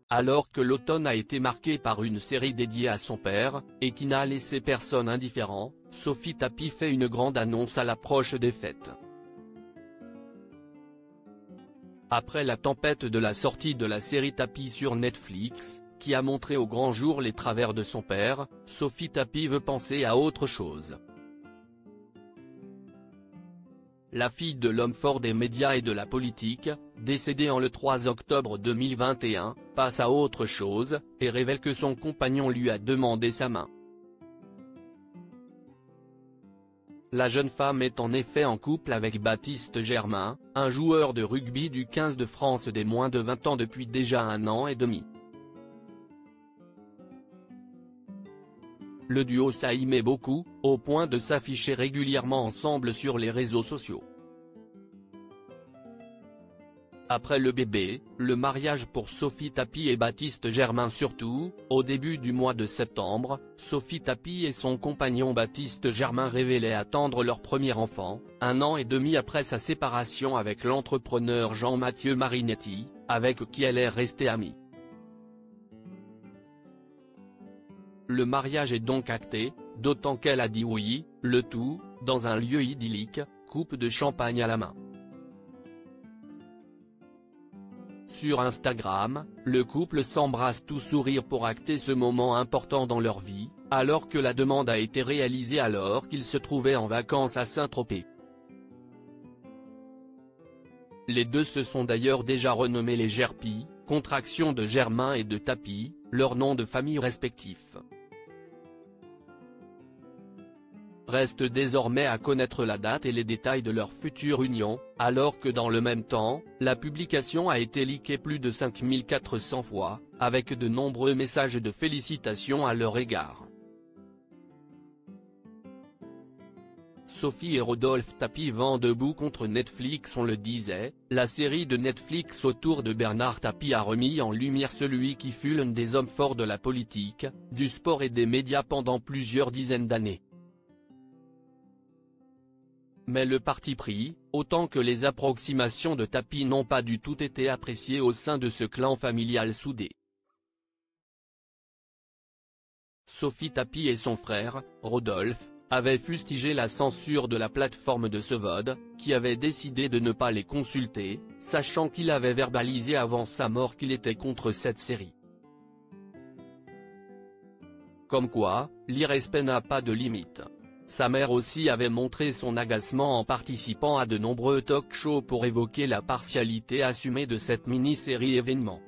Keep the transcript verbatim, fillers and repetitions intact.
Alors que l'automne a été marqué par une série dédiée à son père, et qui n'a laissé personne indifférent, Sophie Tapie fait une grande annonce à l'approche des fêtes. Après la tempête de la sortie de la série Tapie sur Netflix, qui a montré au grand jour les travers de son père, Sophie Tapie veut penser à autre chose. La fille de l'homme fort des médias et de la politique, décédée en le trois octobre deux mille vingt et un, passe à autre chose, et révèle que son compagnon lui a demandé sa main. La jeune femme est en effet en couple avec Baptiste Germain, un joueur de rugby du quinze de France des moins de vingt ans depuis déjà un an et demi. Le duo s'aimait beaucoup, au point de s'afficher régulièrement ensemble sur les réseaux sociaux. Après le bébé, le mariage pour Sophie Tapie et Baptiste Germain surtout, au début du mois de septembre, Sophie Tapie et son compagnon Baptiste Germain révélaient attendre leur premier enfant, un an et demi après sa séparation avec l'entrepreneur Jean-Mathieu Marinetti, avec qui elle est restée amie. Le mariage est donc acté, d'autant qu'elle a dit oui, le tout, dans un lieu idyllique, coupe de champagne à la main. Sur Instagram, le couple s'embrasse tout sourire pour acter ce moment important dans leur vie, alors que la demande a été réalisée alors qu'ils se trouvaient en vacances à Saint-Tropez. Les deux se sont d'ailleurs déjà renommés les Gerpy, contraction de Germain et de Tapie, leurs noms de famille respectifs. Reste désormais à connaître la date et les détails de leur future union, alors que dans le même temps, la publication a été leakée plus de cinq mille quatre cents fois, avec de nombreux messages de félicitations à leur égard. Sophie et Rodolphe Tapie vent debout contre Netflix. On le disait, la série de Netflix autour de Bernard Tapie a remis en lumière celui qui fut l'un des hommes forts de la politique, du sport et des médias pendant plusieurs dizaines d'années. Mais le parti pris, autant que les approximations de Tapie n'ont pas du tout été appréciées au sein de ce clan familial soudé. Sophie Tapie et son frère, Rodolphe, avaient fustigé la censure de la plateforme de S V O D, qui avait décidé de ne pas les consulter, sachant qu'il avait verbalisé avant sa mort qu'il était contre cette série. Comme quoi, l'irrespect n'a pas de limite. Sa mère aussi avait montré son agacement en participant à de nombreux talk-shows pour évoquer la partialité assumée de cette mini-série événement.